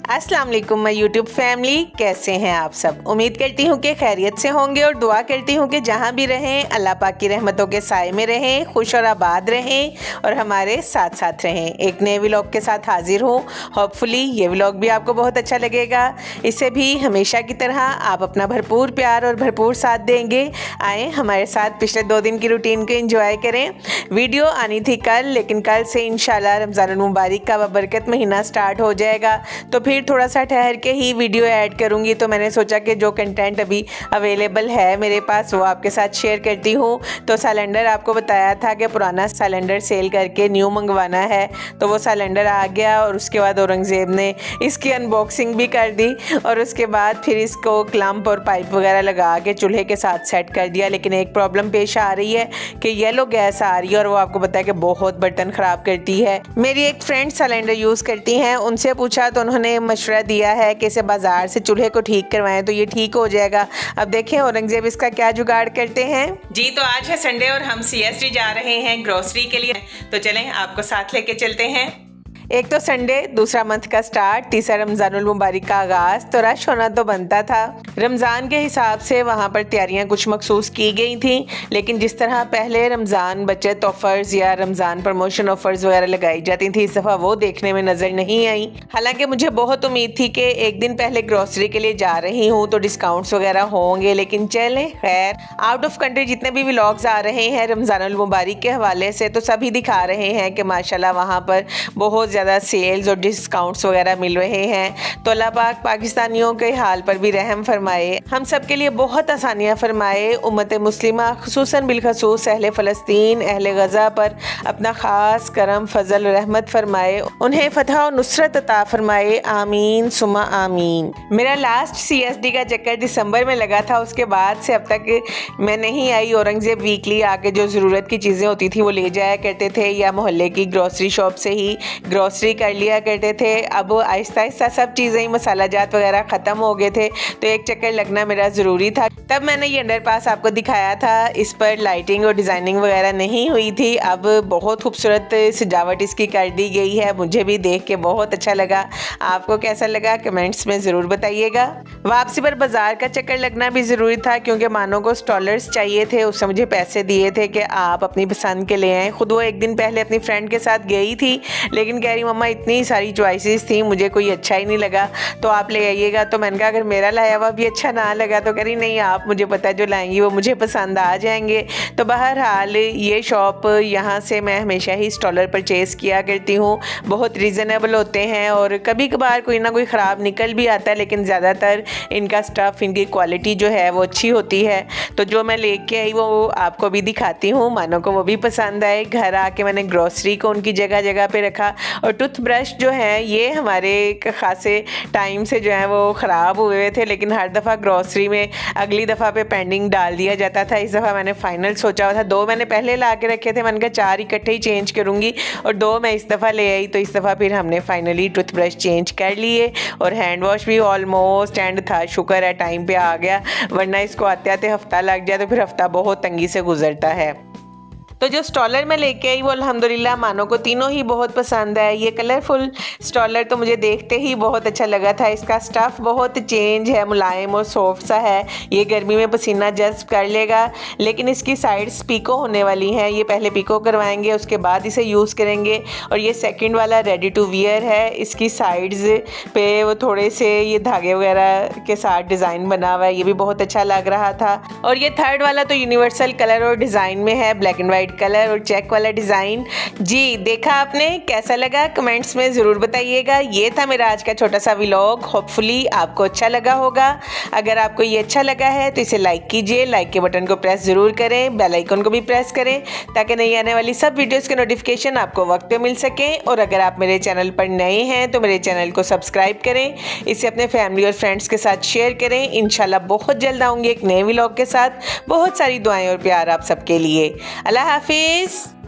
अस्सलाम वालेकुम my YouTube family, कैसे हैं आप सब। उम्मीद करती हूँ कि खैरियत से होंगे और दुआ करती हूँ कि जहाँ भी रहें अल्लाह पाक की रहमतों के साए में रहें, खुश और आबाद रहें और हमारे साथ साथ रहें। एक नए व्लॉग के साथ हाजिर हूँ। होपफुली ये व्लॉग भी आपको बहुत अच्छा लगेगा। इसे भी हमेशा की तरह आप अपना भरपूर प्यार और भरपूर साथ देंगे। आए हमारे साथ पिछले 2 दिन की रूटीन को एंजॉय करें। वीडियो आनी थी कल, लेकिन कल से इंशाल्लाह रमज़ानुल मुबारक का बबरकत महीना स्टार्ट हो जाएगा, तो फिर थोड़ा सा ठहर के ही वीडियो ऐड करूँगी। तो मैंने सोचा कि जो कंटेंट अभी अवेलेबल है मेरे पास वो आपके साथ शेयर करती हूँ। तो सिलेंडर आपको बताया था कि पुराना सिलेंडर सेल करके न्यू मंगवाना है, तो वो सिलेंडर आ गया और उसके बाद औरंगज़ेब ने इसकी अनबॉक्सिंग भी कर दी और उसके बाद फिर इसको क्लम्प और पाइप वगैरह लगा के चूल्हे के साथ सेट कर दिया। लेकिन एक प्रॉब्लम पेश आ रही है कि येलो गैस आ रही है और वो आपको बताया कि बहुत बर्तन ख़राब करती है। मेरी एक फ्रेंड सिलेंडर यूज़ करती हैं, उनसे पूछा तो उन्होंने मशवरा दिया है कि इसे बाज़ार से चूल्हे को ठीक करवाएं तो ये ठीक हो जाएगा। अब देखें औरंगज़ेब इसका क्या जुगाड़ करते हैं। जी तो आज है संडे और हम CSD जा रहे हैं ग्रोसरी के लिए, तो चलें आपको साथ लेके चलते हैं। एक तो संडे, दूसरा मंथ का स्टार्ट, तीसरा रमज़ानुल मुबारक का आगाज़, तो रश होना तो बनता था। रमज़ान के हिसाब से वहाँ पर तैयारियाँ कुछ मखसूस की गई थी, लेकिन जिस तरह पहले रमज़ान बचत ऑफ़र्स या रमज़ान प्रमोशन ऑफ़र्स वगैरह लगाई जाती थी, इस दफ़ा वो देखने में नज़र नहीं आई। हालांकि मुझे बहुत उम्मीद थी कि एक दिन पहले ग्रोसरी के लिए जा रही हूँ तो डिस्काउंट्स वगैरह होंगे, लेकिन चले खैर। आउट ऑफ कंट्री जितने भी व्लॉग्स आ रहे हैं रमज़ानुल मुबारक के हवाले से, तो सभी दिखा रहे हैं कि माशाल्लाह वहाँ पर बहुत ज़्यादा सेल्स और डिस्काउंट्स वगैरह मिल रहे हैं। तो अल्लाह पाक पाकिस्तानियों के हाल पर भी रहम फरमाए, हम सब के लिए बहुत आसानियाँ फरमाए। उम्मत मुस्लिमा खुसूसन बिलखसूस अहले फ़लस्तीन, अहले गज़ा पर अपना ख़ास करम फजल रहमत फरमाए, उन्हें फतह और नुसरत अता फरमाए। आमीन सुमा आमीन। मेरा लास्ट CSD का चक्कर दिसंबर में लगा था, उसके बाद से अब तक मैं नहीं आई। औरंगज़ेब वीकली आके जो ज़रूरत की चीज़ें होती थी वो ले जाया करते थे, या मोहल्ले की ग्रोसरी शॉप से ही ग्रोसरी कर लिया करते थे। अब आहिस्ता आहिस्ता सब चीज़ें ही मसाला जात वगैरह ख़त्म हो गए थे, तो एक चक्कर लगना मेरा ज़रूरी था। तब मैंने ये अंडरपास आपको दिखाया था, इस पर लाइटिंग और डिज़ाइनिंग वगैरह नहीं हुई थी। अब बहुत खूबसूरत सजावट इसकी कर दी गई है, मुझे भी देख के बहुत अच्छा लगा। आपको कैसा लगा कमेंट्स में ज़रूर बताइएगा। वापसी पर बाज़ार का चक्कर लगना भी ज़रूरी था, क्योंकि मानो को स्टॉलर्स चाहिए थे। उसने मुझे पैसे दिए थे कि आप अपनी पसंद के ले आएँ। खुद वो एक दिन पहले अपनी फ्रेंड के साथ गई थी, लेकिन कह रही मम्मा इतनी सारी चॉइसेस थी, मुझे कोई अच्छा ही नहीं लगा, तो आप ले आइएगा। तो मैंने कहा अगर मेरा लाया हुआ भी अच्छा ना लगा तो कह रही नहीं, आप मुझे पता जो लाएंगी वो मुझे पसंद आ जाएंगे। तो बहरहाल ये शॉप, यहाँ से मैं हमेशा ही स्टॉलर परचेज़ किया करती हूँ, बहुत रीज़नेबल होते हैं और कभी कभार कोई ना कोई ख़राब निकल भी आता है, लेकिन ज़्यादातर इनका स्टफ़, इनकी क्वालिटी जो है वो अच्छी होती है। तो जो मैं लेके आई वो आपको भी दिखाती हूँ, मानो को वो भी पसंद आए। घर आके मैंने ग्रोसरी को उनकी जगह जगह पे रखा और टूथब्रश जो है ये हमारे खासे टाइम से जो है वो ख़राब हुए थे, लेकिन हर दफ़ा ग्रोसरी में अगली दफ़ा पे पेंडिंग डाल दिया जाता था। इस दफ़ा मैंने फ़ाइनल सोचा हुआ था, 2 मैंने पहले ला के रखे थे, मैंने कहा 4 इकट्ठे ही चेंज करूँगी और 2 मैं इस दफ़ा ले आई। तो इस दफ़ा फिर हमने फाइनली टूथब्रश चेंज कर लिए और हैंड वॉश भी ऑलमोस्ट एंड था। शुक्र है टाइम पे आ गया, वरना इसको आते आते हफ़्ता लग जाए तो फिर हफ़्ता बहुत तंगी से गुजरता है। तो जो स्टॉलर में लेके आई वो अल्हम्दुलिल्लाह मानो को तीनों ही बहुत पसंद है। ये कलरफुल स्टॉलर तो मुझे देखते ही बहुत अच्छा लगा था। इसका स्टफ़ बहुत चेंज है, मुलायम और सॉफ्ट सा है, ये गर्मी में पसीना जज्ब कर लेगा। लेकिन इसकी साइड्स पीको होने वाली हैं, ये पहले पीको करवाएंगे उसके बाद इसे यूज़ करेंगे। और ये सेकंड वाला रेडी टू वियर है, इसकी साइड्स पे वो थोड़े से ये धागे वगैरह के साथ डिज़ाइन बना हुआ है, ये भी बहुत अच्छा लग रहा था। और ये थर्ड वाला तो यूनिवर्सल कलर और डिज़ाइन में है, ब्लैक एंड वाइट कलर और चेक वाला डिज़ाइन। जी देखा आपने, कैसा लगा कमेंट्स में ज़रूर बताइएगा। ये था मेरा आज का छोटा सा व्लॉग, होपफुली आपको अच्छा लगा होगा। अगर आपको ये अच्छा लगा है तो इसे लाइक कीजिए, लाइक के बटन को प्रेस ज़रूर करें, बेल आइकन को भी प्रेस करें ताकि नई आने वाली सब वीडियोस के नोटिफिकेशन आपको वक्त पे मिल सके। और अगर आप मेरे चैनल पर नए हैं तो मेरे चैनल को सब्सक्राइब करें, इसे अपने फैमिली और फ्रेंड्स के साथ शेयर करें। इंशाल्लाह बहुत जल्द आऊँगी एक नए व्लॉग के साथ। बहुत सारी दुआएं और प्यार आप सबके लिए। अल्लाह हाफिज़।